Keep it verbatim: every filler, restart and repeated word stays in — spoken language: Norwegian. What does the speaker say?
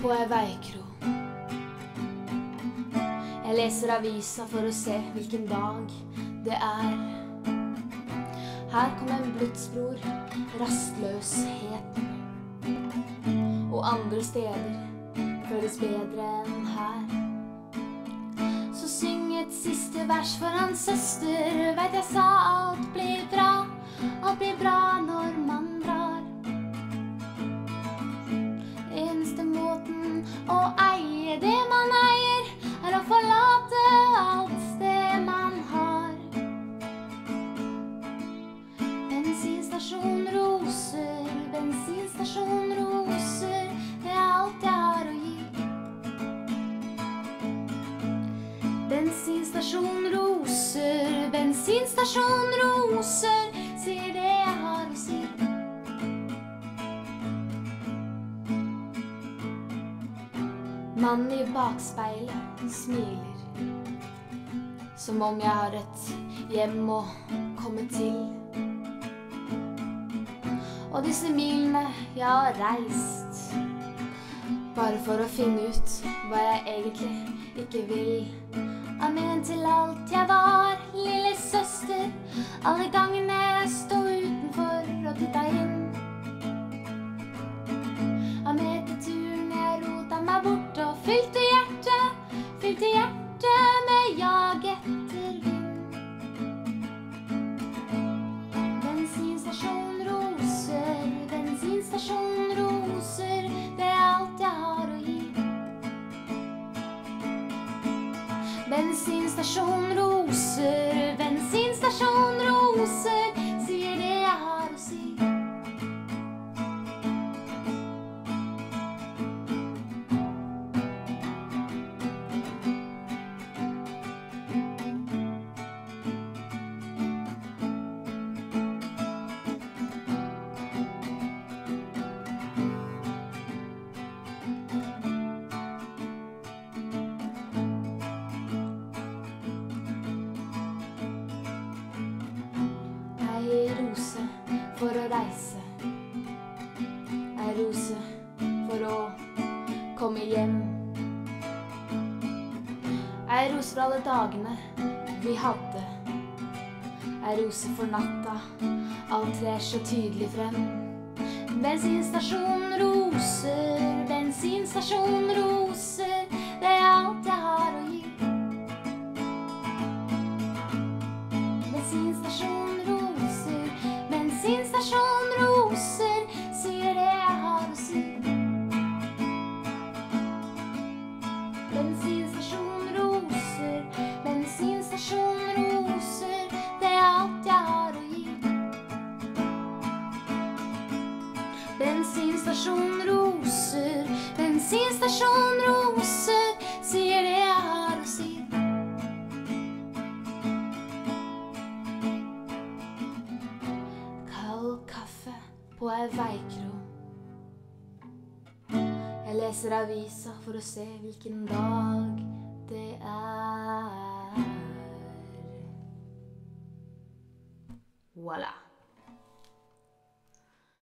på ei veikro. Jeg leser avisa for å se hvilken dag det er. Her kom en blutsbror, rastløsheten. Og andre steder føles bedre enn her. Så syng et siste vers for hans søster. Vet jeg sa alt blir bra, alt blir bra når man drar. Eneste måten å eie det man eier, er å forlate alt det man har. Bensinstasjon roser, bensinstasjon roser, det er alt jeg har å gi. Bensinstasjon roser, bensinstasjon roser, sier det jeg har å si. Mannen i bakspeilet smiler, som om jeg har et hjem å komme til. Og disse milene jeg har reist, bare for å finne ut hva jeg egentlig ikke vil. Amen til alt jeg var, lille søster, alle gangene jeg stod utenfor og titta inn. Amen til turen jeg rota meg bort og fylte hjertet, fylte hjertet med jag etter vind. Bensinstasjon roser, bensinstasjon roser, det er alt jeg har å gi. Bensinstasjon roser, bensinstasjon roser, sier det jeg har å si. Ei rose for å reise, ei rose for å komme hjem. Ei rose for alle dagene vi hadde, ei rose for natta, alt trer så tydelig frem. Bensinstasjon roser, bensinstasjon roser, det er alt jeg har å gi. Bensinstasjon roser, bensinstasjon roser, sier det jeg har å si. Bensinstasjon roser, bensinstasjon roser, det er alt jeg har å gi. Bensinstasjon roser, bensinstasjon roser, sier det jeg har å si. Kald kaffe på ei veikro. Jeg leser avisa for å se hvilken dag det er. Voilà.